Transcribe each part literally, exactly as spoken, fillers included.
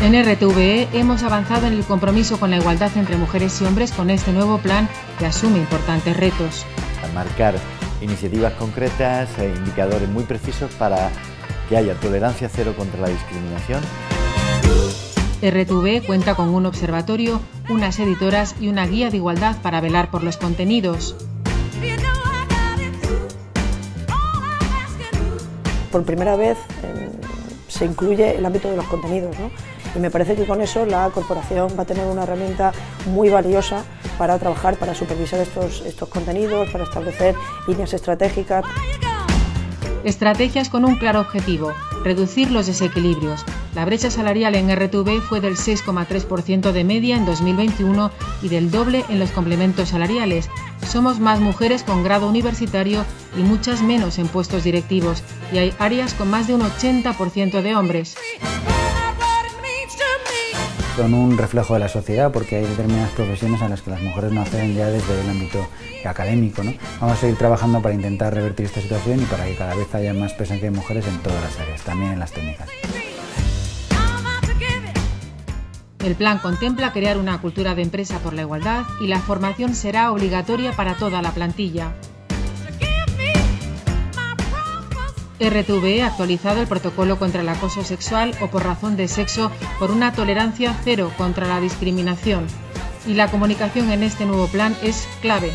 En R T V E hemos avanzado en el compromiso con la igualdad entre mujeres y hombres con este nuevo plan que asume importantes retos. A marcar iniciativas concretas e indicadores muy precisos para que haya tolerancia cero contra la discriminación. R T V E cuenta con un observatorio, unas editoras y una guía de igualdad para velar por los contenidos. Por primera vez eh, se incluye el ámbito de los contenidos, ¿no? Y me parece que con eso la corporación va a tener una herramienta muy valiosa para trabajar, para supervisar estos, estos contenidos, para establecer líneas estratégicas. Estrategias con un claro objetivo: reducir los desequilibrios. La brecha salarial en R T V E fue del seis coma tres por ciento de media en dos mil veintiuno y del doble en los complementos salariales. Somos más mujeres con grado universitario y muchas menos en puestos directivos, y hay áreas con más de un ochenta por ciento de hombres. Son un reflejo de la sociedad, porque hay determinadas profesiones a las que las mujeres no acceden ya desde el ámbito académico, ¿no? Vamos a seguir trabajando para intentar revertir esta situación y para que cada vez haya más presencia de mujeres en todas las áreas, también en las técnicas. El plan contempla crear una cultura de empresa por la igualdad y la formación será obligatoria para toda la plantilla. R T V E ha actualizado el protocolo contra el acoso sexual o por razón de sexo por una tolerancia cero contra la discriminación. Y la comunicación en este nuevo plan es clave.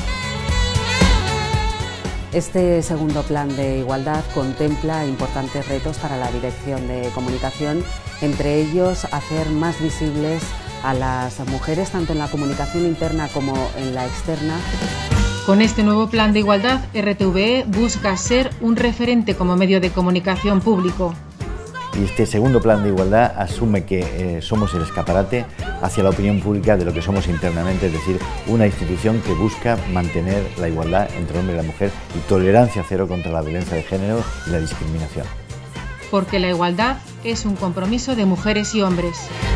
Este segundo plan de igualdad contempla importantes retos para la dirección de comunicación, entre ellos hacer más visibles a las mujeres tanto en la comunicación interna como en la externa. Con este nuevo plan de igualdad, R T V E busca ser un referente como medio de comunicación público. Y este segundo plan de igualdad asume que eh, somos el escaparate hacia la opinión pública de lo que somos internamente, es decir, una institución que busca mantener la igualdad entre el hombre y la mujer y tolerancia cero contra la violencia de género y la discriminación. Porque la igualdad es un compromiso de mujeres y hombres.